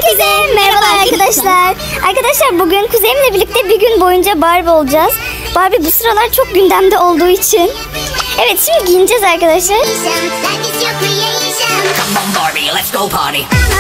Herkese merhabalar arkadaşlar. Arkadaşlar bugün kuzenimle birlikte bir gün boyunca Barbie olacağız. Barbie bu sıralar çok gündemde olduğu için. Evet, şimdi giyineceğiz arkadaşlar. Come on Barbie, let's go party.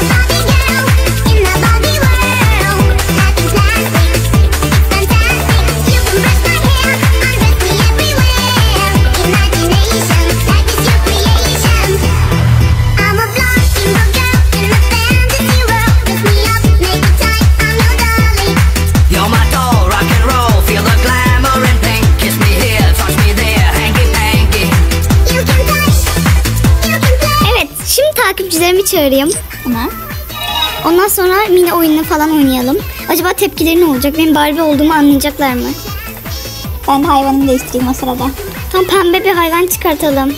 Takipçilerimi çağırayım. Tamam. Ondan sonra mini oyunu falan oynayalım. Acaba tepkileri ne olacak? Benim Barbie olduğumu anlayacaklar mı? Ben de hayvanımı değiştireyim o sırada. Tam pembe bir hayvan çıkartalım.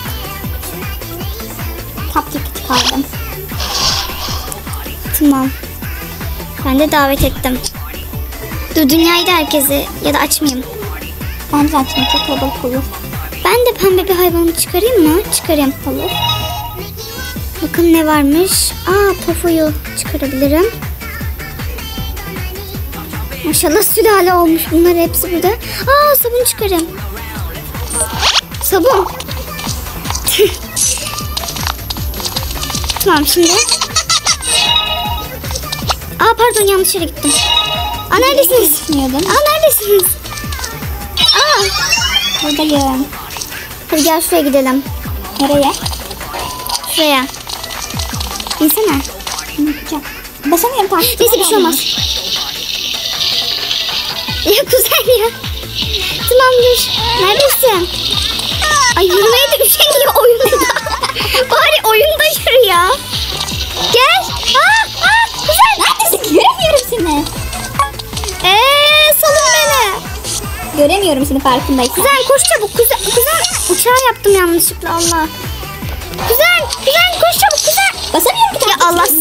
Tapçık çıkardım. Tamam. Ben de davet ettim. Dur, dünyayı da herkese ya da açmayayım. Bence açmak çok kalabalık olur. Ben de pembe bir hayvanı çıkarayım mı? Çıkarayım. Olur. Bakın ne varmış. Pofo'yu çıkarabilirim. Maşallah sülale olmuş bunlar hepsi burada. Sabun çıkarayım. Sabun. Tamam şimdi. Pardon, yanlış yere gittim. Neredesiniz? Neredesiniz? Buradayım. Hadi gel şuraya gidelim. Nereye? Şuraya. İnsene. Basamıyorum tam. Neyse, bir şey olmaz. Ya kuzen ya. Tamam dur. Neredesin? Ay, yürümeye de üşeniyor oyunda. Bari oyunda yürü ya. Gel. Kuzen. Neredesin? Göremiyorum seni. Salın beni. Göremiyorum seni farkındaysan. Kuzen koş çabuk. Kuzen uçağı yaptım yanlışlıkla, Allah. Kuzen koş çabuk kuzen. Basamıyorum ki. Ya Allah.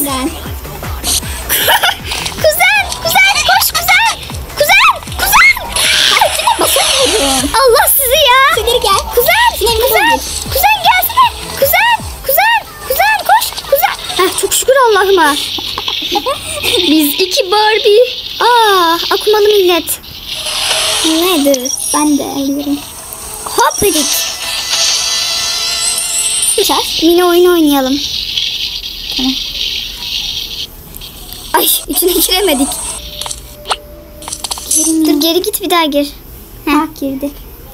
Kuzen koş kuzen. Üstüne basamıyorum. Allah sizi ya. Şuraya gel. Kuzen gelsene. Kuzen koş. Kuzen. Çok şükür Allah'ıma. Biz iki Barbie. Akumalı millet. Nedir? Ben de alıyorum. Hop dedik. Güzel. Mini oyunu oynayalım. Tamam. Ay, içine giremedik. Dur, geri git, bir daha gir. Girdi.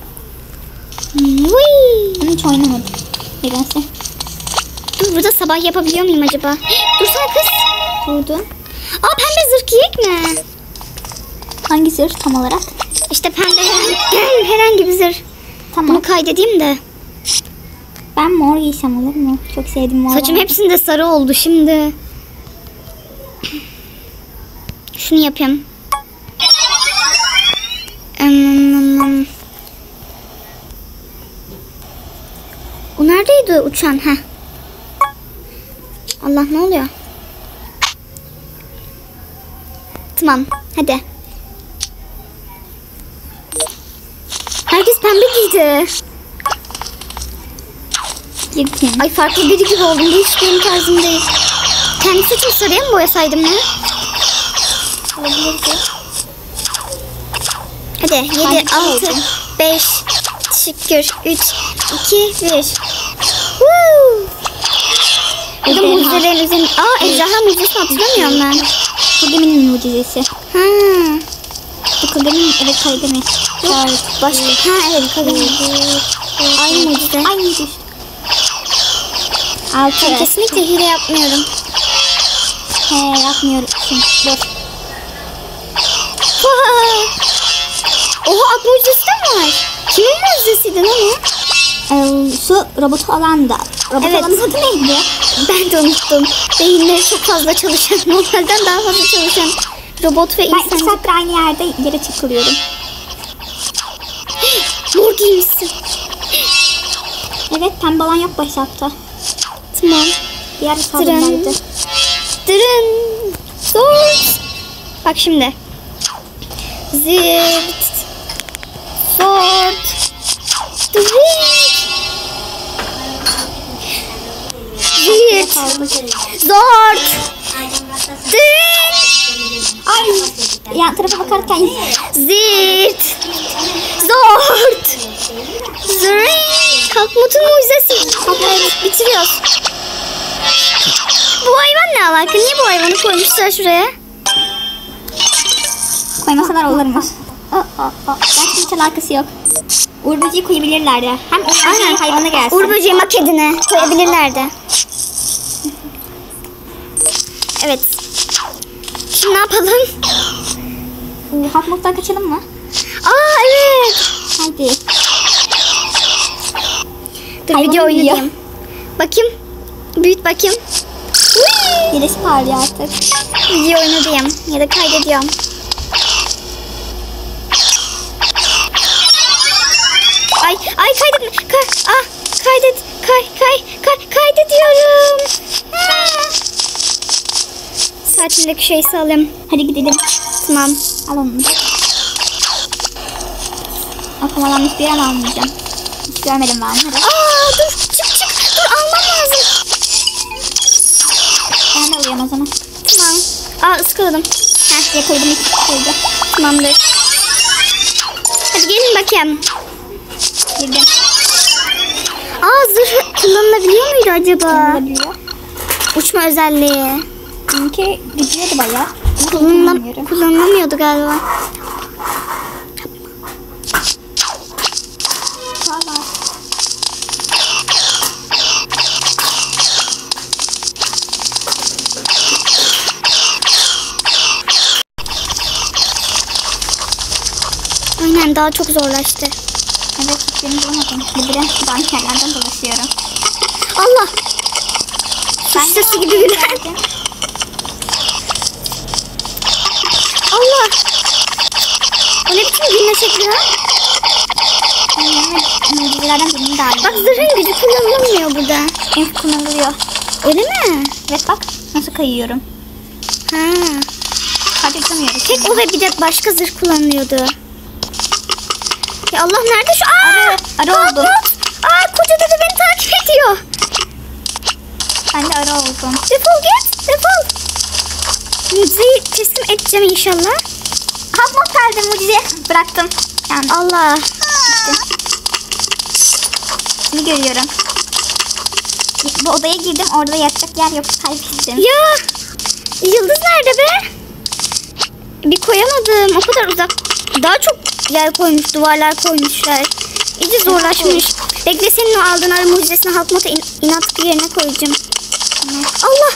Vıy. Hiç oynamadım. Nedense. Dur, burada sabah yapabiliyor muyum acaba? Dursana kız. Durdu. Pembe zırh giyek mi? Hangi zırh tam olarak? İşte pembe herhangi bir zırh. Tamam. Bunu kaydedeyim de. Ben mor giysem olur mu? Çok sevdim mor. Saçım hepsinde sarı oldu şimdi. Şunu yapayım. O neredeydi uçan? Allah, ne oluyor? Tamam, hadi. Herkes pembe giydi. Girdim. Ay, farklı biri gibi oldum. Bu hiç benim tarzım değil. Kendi saçımı sarıya mı boyasaydım ne? Hadi 7, 6, 5, teşekkür, 3, 2, 1. Burada mucizelerin üzerine... ejderha mucizesini hatırlamıyorum ben. Kademenin mucizesi. Bu kademin, evet kademi. Başka. Evet kademi. Aynı mucize. Aynı mucize. Ben kesinlikle hile yapmıyorum. Yapmıyorum. Dur. Oha, at mucizesi de mi var? Kimin mucizesiydi lan o? Şu robotu alan da. Evet. Alanın adı neydi? Ben de unuttum. Beyinleri çok fazla çalışan, normalden daha fazla çalışan robot ve Ben 2 insan. saattir aynı yerde yere çıkılıyorum. Mor giymişsin. Evet, pembe olan yok başlattı. Tamam. Diğer hesabındaydı. Dırın. Zort. Bak şimdi. Zirt. Zort. Dırın. Zirt. Zort. Dırt. yaparken Zirt. Zort. Zring. Kalkmut'un mucizesi. Evet, bitiriyoruz. Bu hayvan ne alaka? Niye bu hayvanı koymuşlar şuraya? koymasalar olur mu? Gerçekten hiç alakası yok. Uğur böceği koyabilirlerdi. Hem Uğur böceği hayvana gelsin. Uğur böceği makedine koyabilirlerdi. Evet. Şimdi ne yapalım? Hafmok'tan kaçalım mı? Aa evet. Haydi. Dur Hayvan video oyunu büyüyor. diyeyim. Bakayım. Büyüt bakayım. Birisi parlıyor artık. Video oyunu diyeyim. Ya da kaydediyorum. Ay kaydetme. Kaydediyorum. Saatimdeki şeyi alayım. Hadi gidelim. Tamam. Al onu da. Akıllanmış bir an almayacağım. Hiç görmedim ben. Hadi. Aa dur çık. Dur almam lazım. Ben de alıyorum o zaman. Tamam. Aa ıskaladım. Heh yakaladım. Koydu. Tamamdır. Hadi gelin bakayım. Girdim. Aa zırh kullanılabiliyor muydu acaba? Olabiliyor. Uçma özelliği. Çünkü gidiyordu bayağı. Kullanamıyorum. Kullanılamıyordu galiba. Valla. Aynen daha çok zorlaştı. Evet hiçbirini bulamadım. Labirent bankerlerden dolaşıyorum. Allah. Suç sesi gibi bir geldim. Allah. O ne biçim gülme şekli ha? Mucizelerden birini daha iyi. Bak zırhın gücü kullanılamıyor burada. En kullanılıyor. Öyle mi? Evet bak nasıl kayıyorum. Ha. Sadece uçamıyoruz. Tek o ve bir de başka zırh kullanılıyordu. Ya Allah nerede şu? Aa! Arı Kalk, oldum. kalk. Aa koca dede beni takip ediyor. Ben de arı oldum. Defol git. Defol. Mucizeyi teslim edeceğim inşallah. Hafmok geldi mucize. Bıraktım. Yani Allah. şimdi görüyorum. Bu odaya girdim. Orada yatacak yer yok. Kaybettim. Ya. Yıldız nerede be? Bir koyamadım. O kadar uzak. Daha çok yer koymuş. Duvarlar koymuşlar. İyice zorlaşmış. Bekle senin o aldığın arı mucizesini Halkmot'a inat yerine koyacağım. Allah.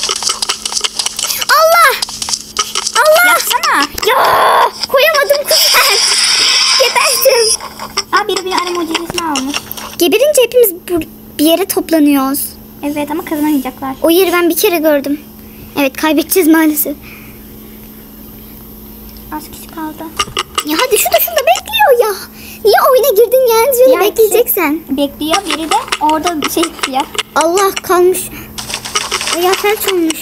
Allah. Allah. Yapsana. Ya koyamadım kuzen. Geberdim. Aa biri bir arı mucizesini almış. Geberince hepimiz bir yere toplanıyoruz. Evet ama kazanamayacaklar. O yeri ben bir kere gördüm. Evet kaybedeceğiz maalesef. Az kişi kaldı. Ya hadi şurada bekliyor ya. Niye oyuna girdin yani şöyle Ya bekleyeceksen. Bekliyor. Biri de orada bir şey yapıyor. Allah kalmış. Ya felç olmuş.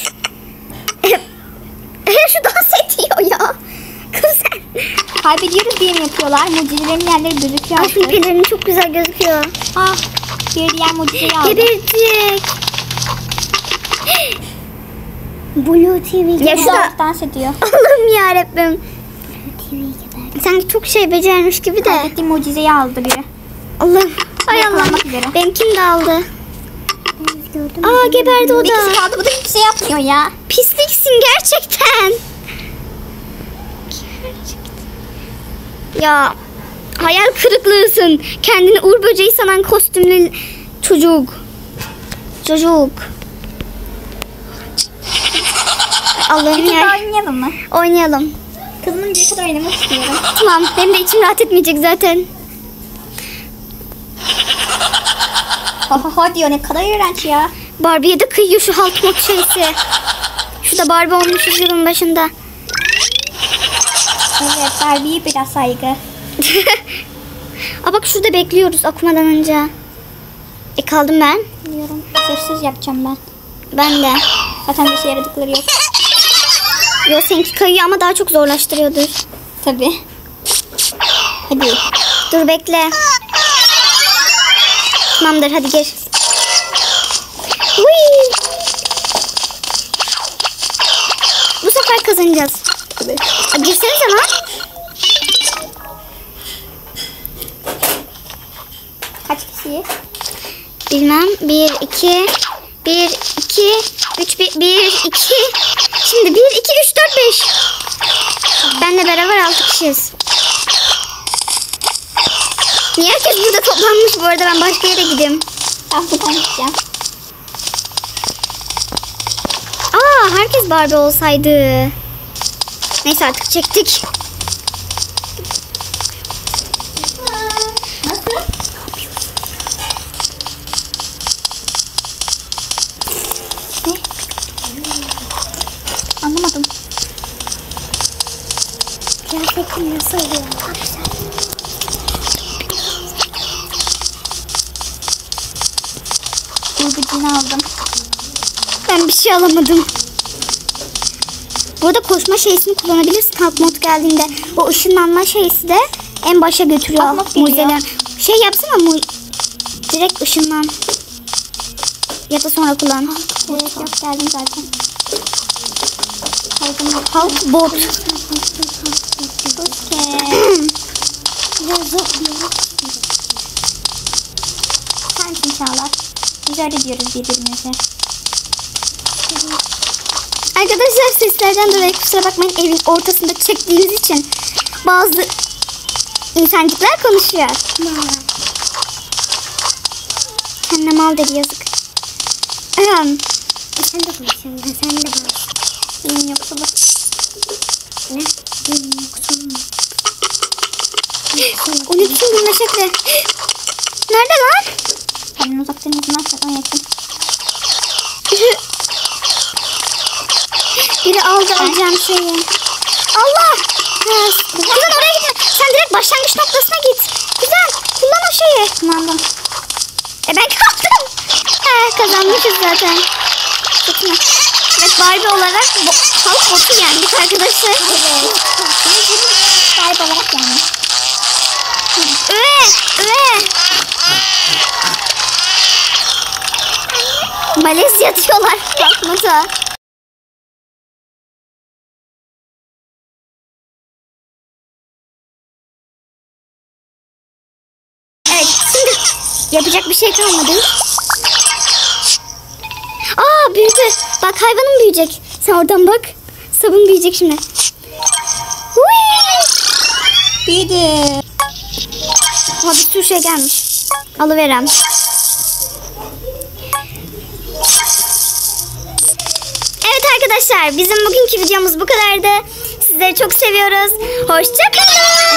Şu dans ediyor ya. Kuzen. Kaybediyoruz diye mi yapıyorlar? Mucizelerin yerleri gözüküyor Ay şunun artık. pelerini çok güzel gözüküyor. Ah. Bir diğer mucizeyi aldım. Geberecek. Blue TV. Ya şu da dans ediyor. Allah'ım yarabbim. Sanki çok şey becermiş gibi de. Kaybettiğim mucizeyi aldı biri. Allah'ım. Ay Allah'ım. Yakalanmak üzere. Benimkini de aldı. Aa geberdi o Bir kişi da. kaldı. Bu da hiçbir şey yapmıyor ya. Pisliksin gerçekten. Ya hayal kırıklığısın. Kendini Uğur böceği sanan kostümlü çocuk. Allah'ım İkisi de ya. oynayalım mı? Oynayalım. Kızımıncaya kadar oynamak istiyorum. Tamam. Benim de içim rahat etmeyecek zaten. Oho diyor ne kadar iğrenç ya. Barbie'ye de kıyıyor şu Halkmot şeysi. Şurada Barbie olmuşuz yılın başında. Evet Barbie'ye biraz saygı. Aa bak şurada bekliyoruz okumadan önce. Kaldım ben. Biliyorum. Sessiz yapacağım ben. Ben de. Zaten bir şey yaradıkları yok. Yo seninki kayıyor ama daha çok zorlaştırıyordur. Tabii. Hadi. Dur bekle. Tamamdır hadi gir. Uy. Bu sefer kazanacağız. Evet. Girsenize lan. Kaç kişiyi? Bilmem. 1, 2, 1, 2, 3, 1, 2. Şimdi 1, 2, 3, 4, 5. Benle beraber 6 kişiyiz. Niye herkes burada toplanmış bu arada? Ben başka yere gideyim. Ben buradan gideceğim. Aa, herkes Barbie olsaydı. Neyse artık çektik. Nasıl? Ne? Anlamadım. Kıyafetim nasıl oluyor? Urgucunu aldım. Ben bir şey alamadım. Burada koşma şeysini kullanabilirsin halk mod geldiğinde. O ışınlanma şeysi de en başa götürüyor. Halk mod geliyor. Mucizeler. Şey yapsana direkt ışınlan. Ya da sonra kullan. Evet yok geldim zaten. Halk bot. Sensin Çağlar. Biz öyle diyoruz birbirimize. Arkadaşlar seslerden dolayı kusura bakmayın, evin ortasında çektiğimiz için bazı insancıklar konuşuyor. Kendine mal dedi, yazık. Sen de konuşuyorsun. Sen de var. Benim yoksuluk. Ne? Benim yoksuluk. O ne biçim gülme şekli? Nerede lan? Benden uzaktan yüzünden sana yakın. Biri aldı alacağım şeyi. Allah! Güzel, oraya git. Sen direkt başlangıç noktasına git. Güzel. Kullan o şeyi. Kullandım. Ben kaldım. Kazanmışız zaten. Tutma. Evet, Barbie olarak halk botu yendik arkadaşlar. Evet. Sahip olarak yani. Malezya diyorlar halk bota. Evet, şimdi yapacak bir şey kalmadı. Aa, büyüdü. Bak, hayvanım büyüyecek. Sen oradan bak. Sabun büyüyecek şimdi. Büyüdü. Ama bir sürü şey gelmiş. Alıverem. Evet arkadaşlar, bizim bugünkü videomuz bu kadardı. Sizleri çok seviyoruz. Hoşça kalın.